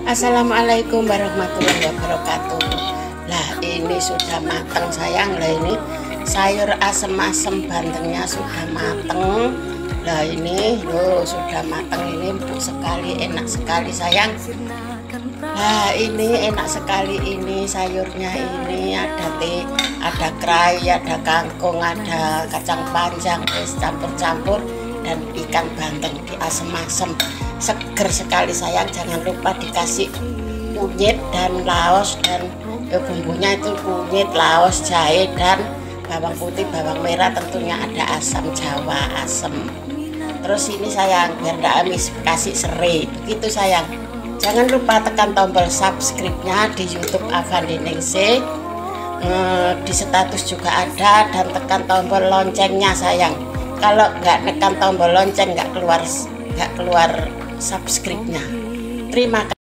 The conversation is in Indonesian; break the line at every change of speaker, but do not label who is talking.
Assalamualaikum warahmatullahi wabarakatuh. Lah ini sudah matang sayang. Lah ini sayur asem-asem bandengnya sudah matang. Lah ini loh sudah matang, ini empuk sekali, enak sekali sayang. Nah ini enak sekali, ini sayurnya ini ada ada kerai, ada kangkung, ada kacang panjang, campur-campur, dan ikan bandeng diasem-asem, seger sekali sayang. Jangan lupa dikasih kunyit dan laos, dan bumbunya itu kunyit, laos, jahe, dan bawang putih, bawang merah, tentunya ada asam jawa, asem. Terus ini sayang, biar tidak amis, kasih serai, begitu sayang. Jangan lupa tekan tombol subscribe-nya di YouTube Avandi Ningsih. Di status juga ada, dan tekan tombol loncengnya sayang. Kalau nggak tekan tombol lonceng nggak keluar subscribe-nya. Terima kasih.